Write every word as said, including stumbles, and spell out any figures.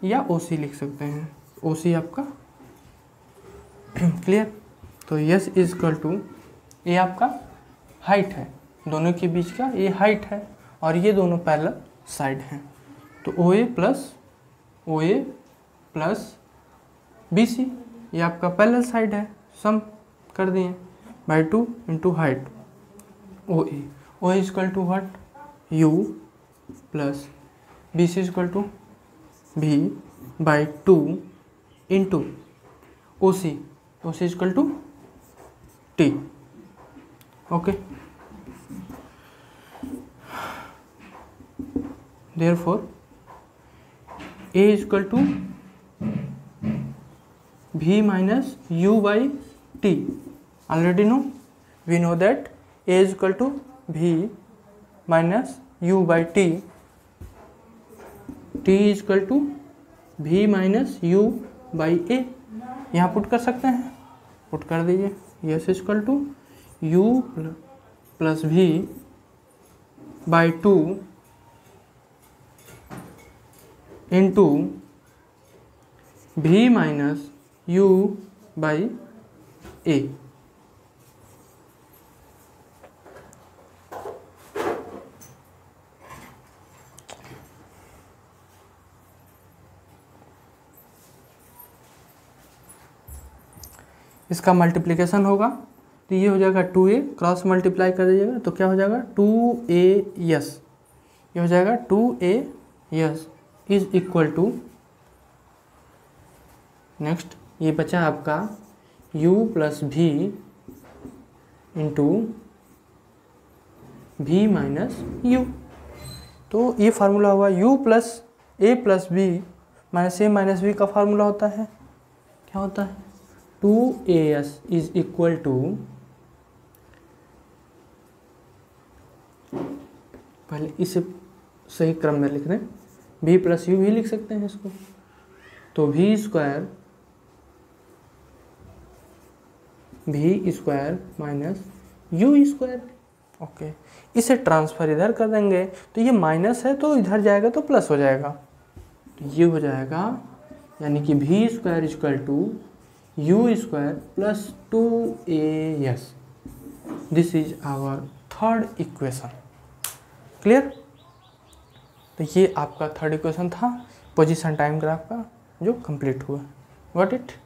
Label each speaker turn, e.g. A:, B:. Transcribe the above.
A: या ओ सी लिख सकते हैं, ओ सी आपका क्लियर। तो यस इज इक्वल टू, ये आपका हाइट है, दोनों के बीच का ये हाइट है और ये दोनों पैरेलल साइड हैं। तो O A plus O A plus B C, ये आपका पैरेलल साइड है, सम कर दिए by two into height O A. O A is equal to what, u plus B C is equal to v by two into O C, O C is equal to t. Okay, therefore a is equal to v minus u by t. Already know, we know that a is equal to v minus u by t, t is equal to v minus u by a. यहाँ put कर सकते हैं, put कर दीजिए, s is equal to u plus v by two into v minus u by a। इसका multiplication होगा तो ये हो जाएगा टू ए, क्रॉस मल्टीप्लाई कर दीजिएगा तो क्या हो जाएगा टू ए यस, ये हो जाएगा two a s is equal to, next ये बचा आपका u plus v into v minus u. तो ये फार्मूला हुआ u plus a plus b minus a minus b का फार्मूला होता है, क्या होता है two a s is equal to, पहले इसे सही क्रम में लिख रहे हैं, b प्लस यू भी लिख सकते हैं इसको, तो v square v square minus u square. Okay, इसे ट्रांसफर इधर कर देंगे तो ये माइनस है तो इधर जाएगा तो प्लस हो जाएगा, तो ये हो जाएगा यानी कि v square equal to u square plus two a s. This is our third equation, clear. तो ये आपका थर्ड इक्वेशन था पोजीशन टाइम ग्राफ का जो कंप्लीट हुआ, गॉट इट।